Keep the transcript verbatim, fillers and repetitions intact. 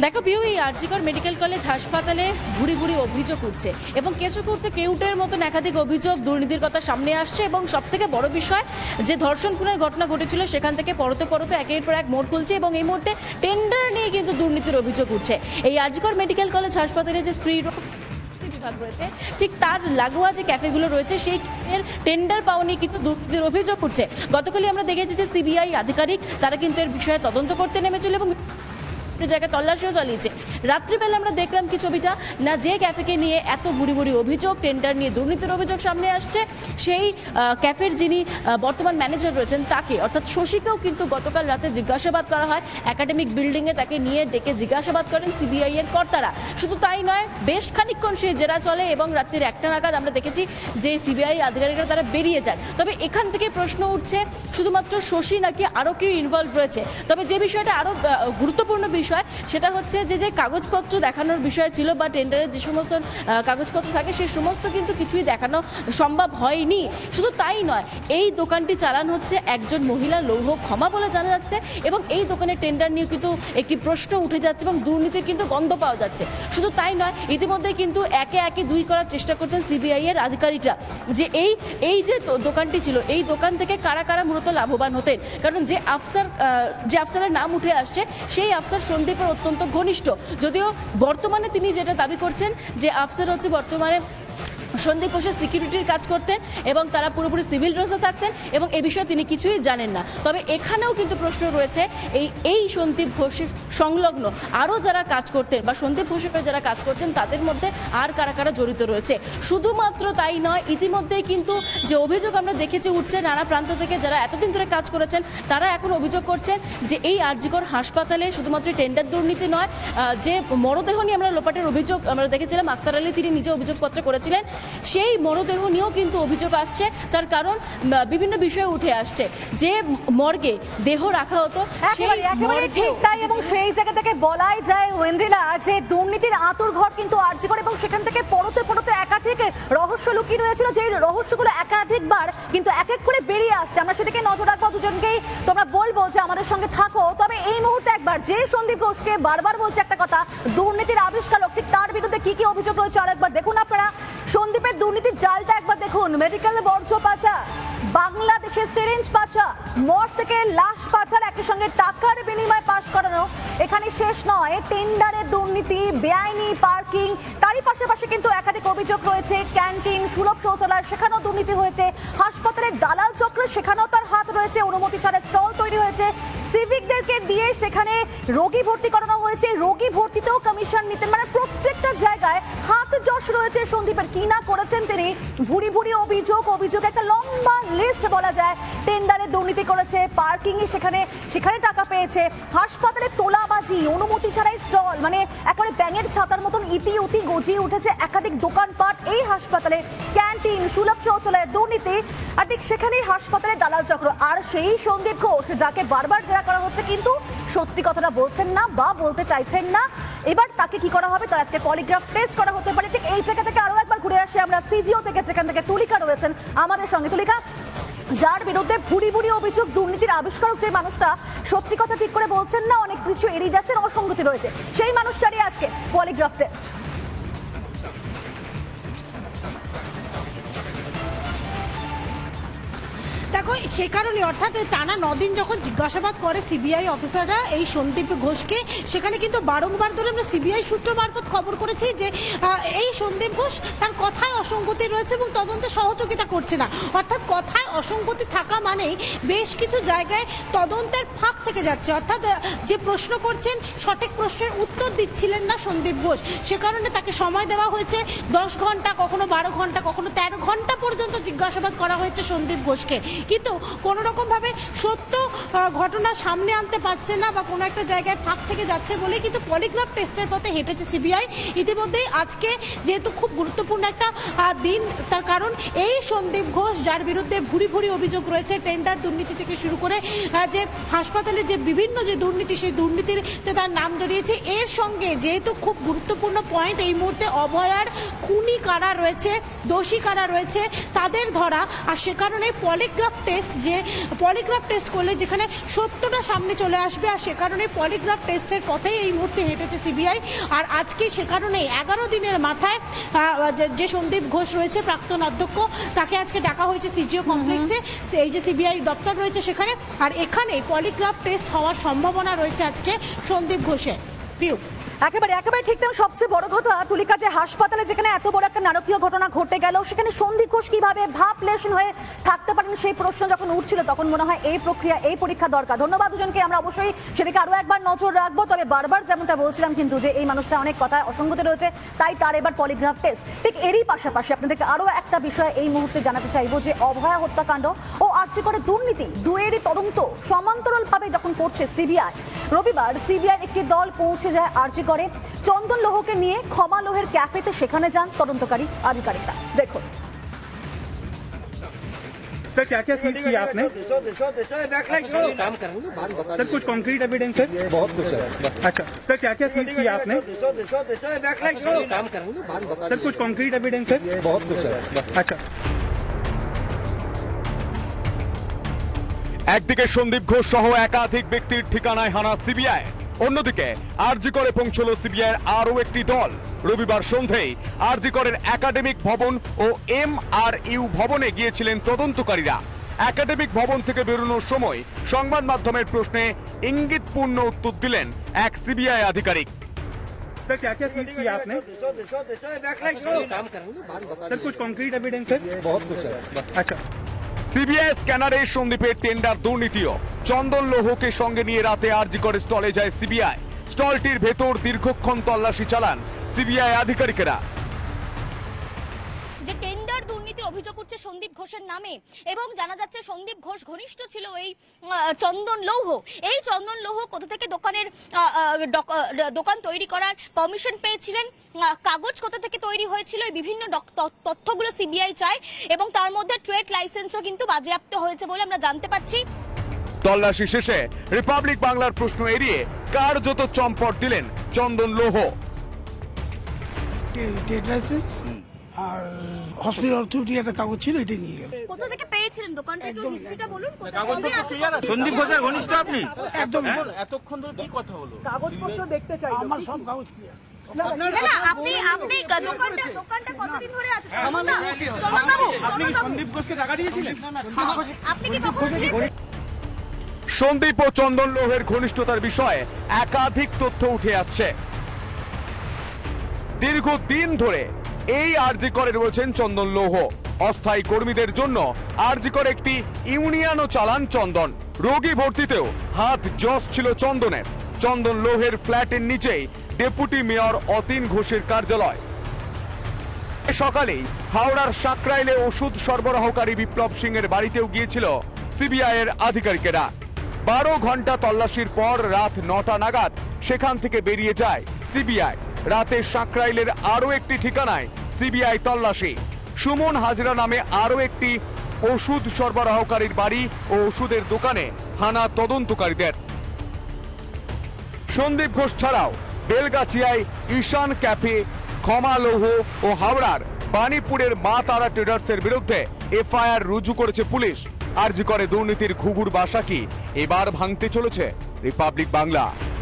দেখো পিউ, এই RG Kar medical college হাসপাতালে ভুরি ভুরি অভিযোগ উঠছে এবং কিছু করতে কেউটের মতন একাধিক অভিযোগ দুর্নীতির কথা সামনে আসছে এবং সব থেকে বড় বিষয় যে ধর্ষণ খুনের ঘটনা ঘটেছিল সেখান থেকে পরতে পরতে একের পর এক মোড় খুলছে এবং এই মুহূর্তে টেন্ডার নিয়ে কিন্তু দুর্নীতির অভিযোগ উঠছে। এই আরজিকর মেডিকেল কলেজ হাসপাতালে যে স্ত্রী বিভাগ রয়েছে ঠিক তার লাগোয়া যে ক্যাফেগুলো রয়েছে সেই এর টেন্ডার পাওয়া নিয়ে কিন্তু দুর্নীতির অভিযোগ উঠছে। গতকালই আমরা দেখেছি যে সিবিআই আধিকারিক তারা কিন্তু এর বিষয়ে তদন্ত করতে নেমেছিল এবং জায়গায় তল্লাশিও চালিয়েছে। রাত্রিবেলা আমরা দেখলাম কি ছবিটা না, যে ক্যাফেকে নিয়ে এত বুড়ি বুড়ি অভিযোগ, টেন্ডার নিয়ে দুর্নীতির অভিযোগ সামনে আসছে, সেই ক্যাফের যিনি বর্তমান ম্যানেজার রয়েছেন তাকে অর্থাৎ শশীকেও কিন্তু গতকাল রাতে জিজ্ঞাসাবাদ করা হয়। একাডেমিক বিল্ডিংয়ে তাকে নিয়ে ডেকে জিজ্ঞাসাবাদ করেন সিবিআই এর কর্তারা। শুধু তাই নয়, বেশ খানিকক্ষণ সেই জেরা চলে এবং রাত্রির একটা নাগাদ আমরা দেখেছি যে সিবিআই আধিকারিকরা তারা বেরিয়ে যান। তবে এখান থেকে প্রশ্ন উঠছে শুধুমাত্র শশী নাকি আরও কেউ ইনভলভ রয়েছে। তবে যে বিষয়টা আরও গুরুত্বপূর্ণ বিষয় সেটা হচ্ছে যে যে কাগজপত্র দেখানোর বিষয় ছিল বা টেন্ডারের যে সমস্ত কাগজপত্র থাকে সেই সমস্ত কিন্তু কিছুই দেখানো সম্ভব হয়নি। শুধু তাই নয়, এই দোকানটি চালান হচ্ছে একজন মহিলা লৌহ ক্ষমা বলে জানা যাচ্ছে এবং এই দোকানের টেন্ডার নিয়ে কিন্তু একটি প্রশ্ন উঠে যাচ্ছে এবং দুর্নীতির কিন্তু গন্ধ পাওয়া যাচ্ছে। শুধু তাই নয়, ইতিমধ্যে কিন্তু একে একে দুই করার চেষ্টা করছেন সিবিআই এর আধিকারিকরা যে এই এই যে দোকানটি ছিল এই দোকান থেকে কারা কারা মূলত লাভবান হতেন। কারণ যে আফসার যে আফসারের নাম উঠে আসছে সেই আফসার সন্দীপের অত্যন্ত ঘনিষ্ঠ, যদিও বর্তমানে তিনি যেটা দাবি করছেন যে আফসার হচ্ছে বর্তমানে সন্দীপ ঘোষের সিকিউরিটির কাজ করতেন এবং তারা পুরোপুরি সিভিল ড্রেসে থাকতেন এবং এ বিষয়ে তিনি কিছুই জানেন না। তবে এখানেও কিন্তু প্রশ্ন রয়েছে এই এই সন্দীপ ঘোষের সংলগ্ন আরও যারা কাজ করতেন বা সন্দীপ ঘোষের যারা কাজ করছেন তাদের মধ্যে আর কারা কারা জড়িত রয়েছে। শুধুমাত্র তাই নয়, ইতিমধ্যেই কিন্তু যে অভিযোগ আমরা দেখেছি উঠছে নানা প্রান্ত থেকে, যারা এতদিন ধরে কাজ করেছেন তারা এখন অভিযোগ করছেন যে এই আরজিকর হাসপাতালে শুধুমাত্র টেন্ডার দুর্নীতি নয়, যে মরদেহ নিয়ে আমরা লোপাটের অভিযোগ আমরা দেখেছিলাম, আক্তার আলী তিনি নিজে অভিযোগপত্র করেছিলেন, সেই মরদেহ নিয়েও কিন্তু অভিযোগ আসছে। তার কারণ বিভিন্ন বিষয় উঠে আসছে যে মর্গে দেহ রাখা হতো এবং সেই জায়গা থেকে বলাই যায় ওয়েন্দ্রিলা যে দুর্নীতির আঁতুর ঘর কিন্তু আরজিকর এবং সেখান থেকে পরতে পরতে একাধিক রহস্য লুকিয়ে রয়েছিল, যে রহস্যগুলো একাধিকবার কিন্তু এক এক করে বেরিয়ে আসছে। আমরা সেদিকে নজর রাখবো, দুজনকেই তোমরা বলবো যে আমাদের সঙ্গে থাকো। তবে এই মুহূর্তে একবার যে সন্দীপ ঘোষকে বারবার বলছে একটা কথা, দুর্নীতির আবিষ্কারক, ঠিক তার বিরুদ্ধে কি কি অভিযোগ রয়েছে আর একবার দেখুন আপনারা। সন্দীপের দুর্নীতির জালটা একবার দেখুন, মেডিকেল বর্জ্য পাচার, বাংলাদেশের সিরিঞ্জ পাচার, মঠ থেকে লাশ পাচার, একই সঙ্গে টাকার বিনিময়ে পাশ করানো। এখানে শেষ নয়, টেন্ডারের দুর্নীতি, বেআইনি পার্কিং, তারই পাশাপাশি কিন্তু একাধিক অভিযোগ রয়েছে ক্যান্টিন, সুলভ শৌচালয়, সেখানেও দুর্নীতি হয়েছে। হাসপাতালের দালাল চক্রে সেখানেও তার হাত রয়েছে, অনুমতি ছাড়া স্টল তৈরি হয়েছে, সিভিকদেরকে দিয়ে সেখানে রোগী ভর্তি করানো হয়েছে, রোগী ভর্তিতেও কমিশন নিতেন। মানে প্রত্যেকটা জায়গায় হাত যশ রয়েছে সন্দীপের। কি না করেছেন তিনি, ভুরি ভুরি অভিযোগ, অভিযোগ একটা লম্বা লিস্ট বলা যায়। টেন্ডারে দুর্নীতি করেছে, পার্কিং এ সেখানে সেখানে টাকা পেয়েছে, হাসপাতালে তোলাবাজি, অনুমতি ছাড়াই স্টল, মানে একেবারে ব্যাঙের ছাতার মতন ইতি উতি গজিয়ে উঠেছে একাধিক দোকানপাট এই হাসপাতালে, ক্যান্টিন, সুলভ শৌচালয়ের দুর্নীতি, আর ঠিক সেখানেই হাসপাতালে দালাল চক্র। আর সেই সন্দীপ ঘোষ যাকে বারবার জেরা করা হচ্ছে কিন্তু সত্যি কথাটা বলছেন না বা বলতে চাইছেন না, এবার তাকে কি করা হবে, তার আজকে পলিগ্রাফ টেস্ট করা হতে পারে। ঠিক এই জায়গা থেকে আরো একবার ঘুরে আসি আমরা সিজিও থেকে, যেখান থেকে তুলিকা রয়েছেন আমাদের সঙ্গে। তুলিকা, যার বিরুদ্ধে ভুরি ভুরি অভিযোগ, দুর্নীতির আবিষ্কারক যে মানুষটা সত্যি কথা ঠিক করে বলছেন না, অনেক কিছু এড়িয়ে যাচ্ছেন, অসঙ্গতি রয়েছে, সেই মানুষটারই আজকে পলিগ্রাফ টেস্ট। দেখো সে কারণে অর্থাৎ টানা নদিন যখন জিজ্ঞাসাবাদ করে সিবিআই অফিসাররা এই সন্দীপ ঘোষকে, সেখানে কিন্তু বারংবার ধরে আমরা সিবিআই সূত্র মারফত খবর করেছি যে এই সন্দীপ ঘোষ তার কথায় অসঙ্গতি রয়েছে এবং তদন্তে সহযোগিতা করছে না। অর্থাৎ কথায় অসঙ্গতি থাকা মানেই বেশ কিছু জায়গায় তদন্তের ফাঁক থেকে যাচ্ছে, অর্থাৎ যে প্রশ্ন করছেন সঠিক প্রশ্নের উত্তর দিচ্ছিলেন না সন্দীপ ঘোষ, সে কারণে তাকে সময় দেওয়া হয়েছে দশ ঘন্টা, কখনো বারো ঘন্টা, কখনো তেরো ঘন্টা পর্যন্ত জিজ্ঞাসাবাদ করা হয়েছে সন্দীপ ঘোষকে, কিন্তু কোনো রকম ভাবে সত্য ঘটনা সামনে আনতে পারছে না বা কোনো একটা জায়গায় ফাঁক থেকে যাচ্ছে বলে কিন্তু পলিগ্রাফ টেস্টের পথে হেঁটেছে সিবিআই। ইতিমধ্যেই আজকে যেহেতু খুব গুরুত্বপূর্ণ একটা দিন, তার কারণ এই সন্দীপ ঘোষ যার বিরুদ্ধে ভুরি ভুরি অভিযোগ রয়েছে, টেন্ডার দুর্নীতি থেকে শুরু করে যে হাসপাতালে যে বিভিন্ন যে দুর্নীতি, সেই দুর্নীতিতে তার নাম জড়িয়েছে। এর সঙ্গে যেহেতু খুব গুরুত্বপূর্ণ পয়েন্ট এই মুহূর্তে অভয়ার খুনি কারা রয়েছে, দোষী কারা রয়েছে তাদের ধরা, আর সে কারণে পলিগ্রাফ পলিগ্রাফ টেস্ট, যে পলিগ্রাফ টেস্ট করলে যেখানে সত্যটা সামনে চলে আসবে, আর সে কারণে পলিগ্রাফ টেস্টের পথেই এই মুহূর্তে হেঁটেছে সিবিআই। আর আজকে সে কারণে এগারো দিনের মাথায় যে সন্দীপ ঘোষ রয়েছে প্রাক্তন অধ্যক্ষ, তাকে আজকে ডাকা হয়েছে সিজিও কমপ্লেক্সে, এই যে সিবিআই দপ্তর রয়েছে সেখানে। আর এখানে পলিগ্রাফ টেস্ট হওয়ার সম্ভাবনা রয়েছে আজকে সন্দীপ ঘোষের। পিউ একেবারে একেবারে ঠিক। তেমন সবচেয়ে বড় কথা তুলিকা, যে হাসপাতালে যেখানে এত বড় একটা নারকীয় ঘটনা ঘটে গেল, সেখানে সন্দীপ ঘোষ কিভাবে ভাবলেশন হয়ে থাকতে পারেন সেই প্রশ্ন যখন উঠছিল, তখন মনে হয় এই প্রক্রিয়া এই পরীক্ষা দরকার। ধন্যবাদ দুজনকে, আমরা অবশ্যই সেদিকে আরো একবার নজর রাখবো। তবে বারবার যেমনটা বলছিলাম কিন্তু যে এই মানুষটা অনেক কথায় অসঙ্গতি রয়েছে, তাই তার এবার পলিগ্রাফ টেস্ট। ঠিক এরই পাশাপাশি আপনাদেরকে আরো একটা বিষয় এই মুহূর্তে জানাতে চাইবো, যে অভয়া হত্যাকাণ্ড ও আর্জি করে দুর্নীতি দুয়েরই তদন্ত সমান্তরাল ভাবে যখন করছে সিবিআই, রবিবার সিবিআই একটি দল পৌঁছে যায় আর্জি করে চন্দন লোহকে নিয়ে ক্ষমা লোহের ক্যাফেতে। সেখানে যান তদন্তকারী আধিকারিকরা। দেখুন सर, क्या क्या सीज किया आपने? सर, कुछ कॉन्क्रीट एविडेंस है? बहुत कुछ है। अच्छा सर, क्या क्या सीज किया आपने? सर, कुछ कॉन्क्रीट एविडेंस है? बहुत कुछ है। अच्छा। একদিকে সন্দীপ ঘোষ সহ একাধিক ব্যক্তির ঠিকানায় হানা সিবিআই, অন্যদিকে আরজি করে পৌঁছল সিবিআইয়ের আরও একটি দল। রবিবার সন্ধ্যায় আরজি করের একাডেমিক ভবন ও এম আর ইউ ভবনে গিয়েছিলেন তদন্তকারীরা। একাডেমিক ভবন থেকে বেরোনোর সময় সংবাদ মাধ্যমের প্রশ্নে ইঙ্গিতপূর্ণ উত্তর দিলেন এক সিবিআই আধিকারিক। सर, क्या क्या सीज किया आपने? सर, कुछ कॉन्क्रीट एविडेंस है? बहुत कुछ है। अच्छा। সিবিআই স্ক্যানারে সন্দীপের টেন্ডার দুর্নীতিও। চন্দন লোহকে সঙ্গে নিয়ে রাতে আরজি করে স্টলে যায় সিবিআই। স্টলটির ভেতর দীর্ঘক্ষণ তল্লাশি চালান সিবিআই আধিকারিকেরা। যে টেন্ডার দুর্নীতির অভিযোগ উঠছে সন্দীপ ঘোষের নামে, এবং জানা যাচ্ছে সন্দীপ ঘোষ ঘনিষ্ঠ ছিল এই চন্দন লৌহ। এই চন্দন লৌহ কোথা থেকে দোকানের দোকান তৈরি করার পারমিশন পেয়েছিলেন, কাগজ কোথা থেকে তৈরি হয়েছিল, এই বিভিন্ন তথ্যগুলো সিবিআই চায়, এবং তার মধ্যে ট্রেড লাইসেন্সও কিন্তু বাজেয়াপ্ত হয়েছে বলে আমরা জানতে পারছি। তল্লাশি শেষে রিপাবলিক বাংলার প্রশ্ন এড়িয়ে কার্যত চম্পট দিলেন চন্দন লৌহ। ট্রেড লাইসেন্স আর হসপিটাল অথরিটি একটা কাগজ ছিল, এটাই নিয়ে গেল। কোথা থেকে পেয়েছিলেন দোকানটা, একটু হিস্ট্রিটা বলুন। সন্দীপ ঘোষের ঘনিষ্ঠ আপনি? একদম। এতক্ষণ ধরে কি কথা হলো? কাগজপত্র দেখতে চাই, আমার সব কাগজ ক্লিয়ার। আপনি আপনি দোকানটা দোকানটা কতদিন ধরে আছে? আপনি কি সন্দীপ ঘোষকে টাকা দিয়েছিলেন? আপনি কি কখন? সন্দীপ ও চন্দন লোহের ঘনিষ্ঠতার বিষয়ে একাধিক তথ্য উঠে আসছে। দীর্ঘদিন ধরে এই আরজি করে রয়েছেন চন্দন লৌহ। অস্থায়ী কর্মীদের জন্য আরজি করে একটি ইউনিয়নও চালান চন্দন। রোগী ভর্তিতেও হাত জস ছিল চন্দনের। চন্দন লোহের ফ্ল্যাটের নিচেই ডেপুটি মেয়র অতীন ঘোষের কার্যালয়। সকালেই হাওড়ার সাকরাইলে ওষুধ সরবরাহকারী বিপ্লব সিং এর বাড়িতেও গিয়েছিল সিবিআই এর আধিকারিকেরা। বারো ঘন্টা তল্লাশির পর রাত নটা নাগাদ সেখান থেকে বেরিয়ে যায় সিবিআই। রাতে সাকরাইলের আরো একটি ঠিকানায় সিবিআই তল্লাশি। সুমন হাজরা নামে আরো একটি ওষুধ সরবরাহকারীর বাড়ি ও ওষুধের দোকানে হানা তদন্তকারীদের। সন্দীপ ঘোষ ছাড়াও বেলগাছিয়ায় ঈশান ক্যাফে, ক্ষমা লৌহ ও হাওড়ার বাণীপুরের মা তারা ট্রেডার্সের বিরুদ্ধে এফআইআর রুজু করেছে পুলিশ। আরজি করে দুর্নীতির ঘুঘুর বাসা কি এবার ভাঙতে চলেছে রিপাবলিক বাংলা।